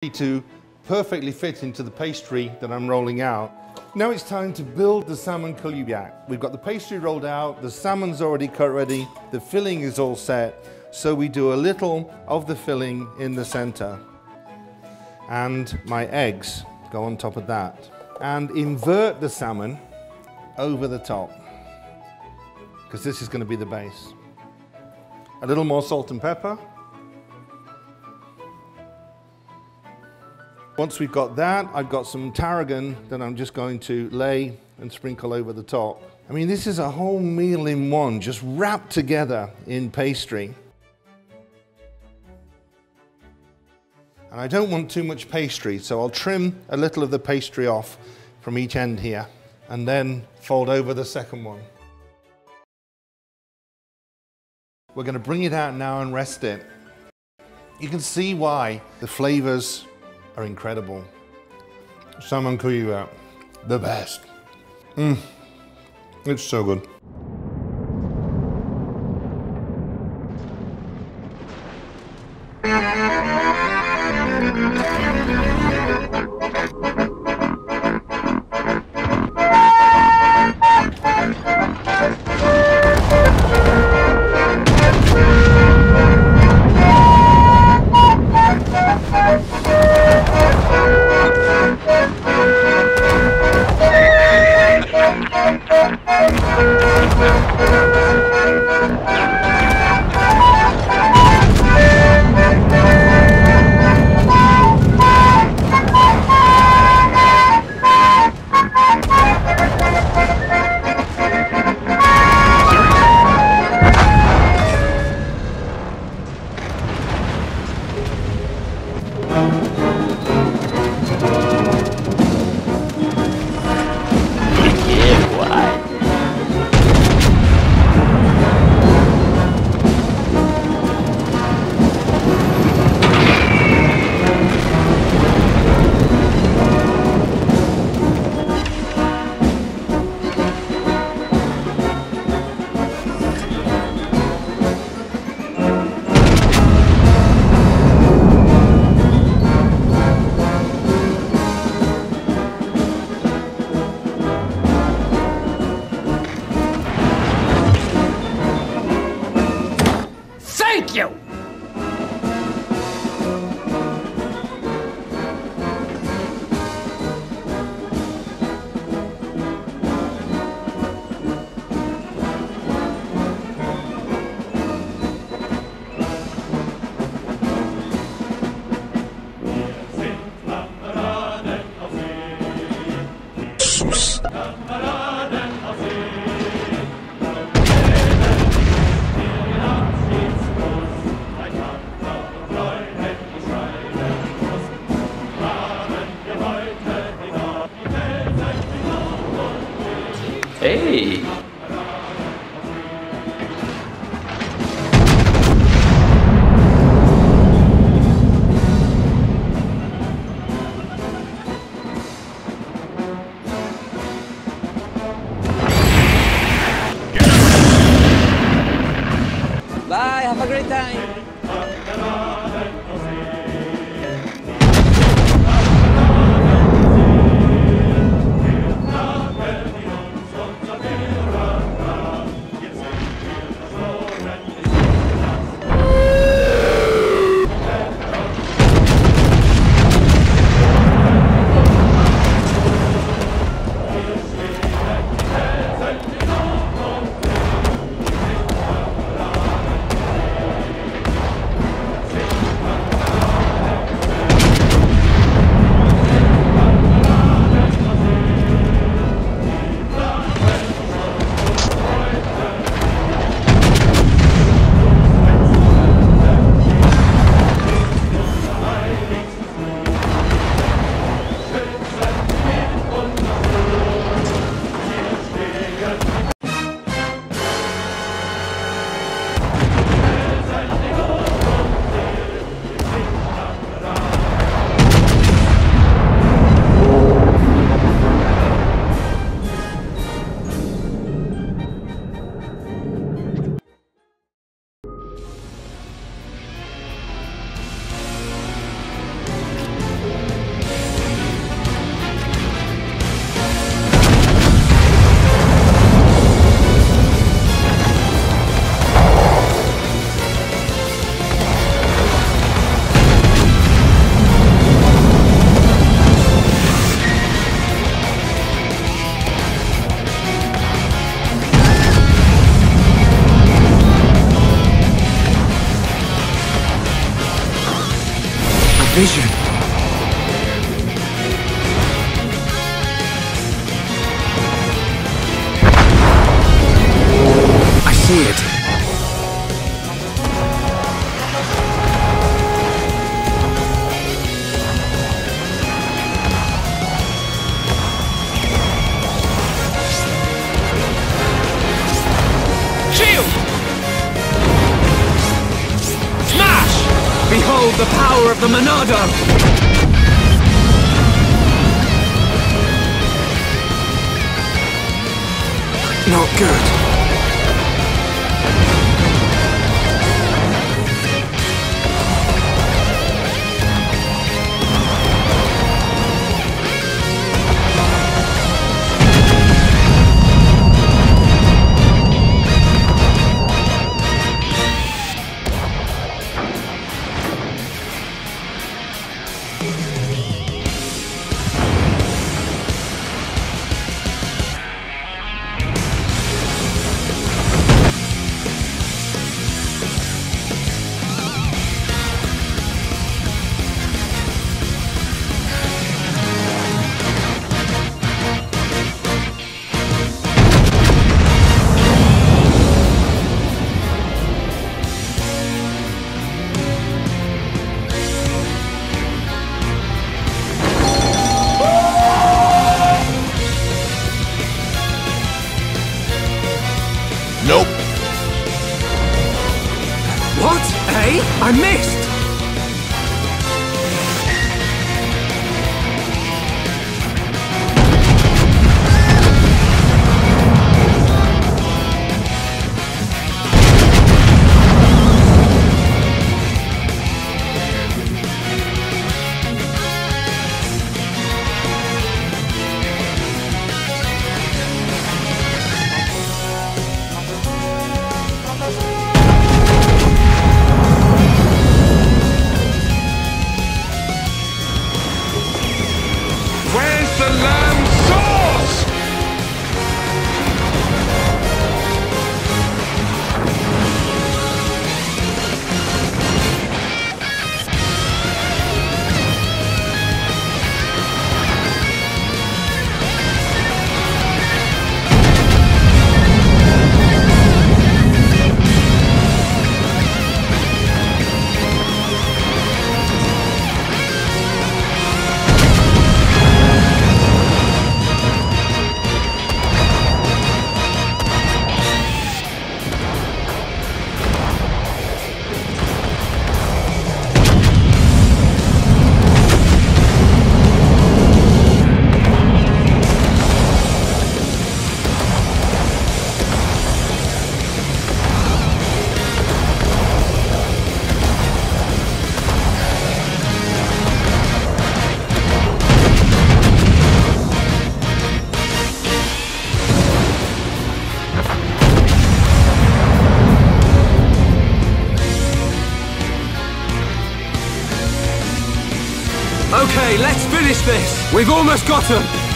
to perfectly fit into the pastry that I'm rolling out. Now it's time to build the salmon kulibiak. We've got the pastry rolled out, the salmon's already cut ready, the filling is all set, so we do a little of the filling in the center. And my eggs go on top of that. And invert the salmon over the top, because this is going to be the base. A little more salt and pepper. Once we've got that, I've got some tarragon that I'm just going to lay and sprinkle over the top. I mean, this is a whole meal in one, just wrapped together in pastry. And I don't want too much pastry, so I'll trim a little of the pastry off from each end here, and then fold over the second one. We're going to bring it out now and rest it. You can see why the flavors are incredible. Salmon kulibiak, the best. It's so good. Thank you! Hey! Bye, have a great time! vision. I see it. Behold the power of the Monado! Not good. Nope. What? Eh? I missed! Okay, let's finish this! We've almost got him!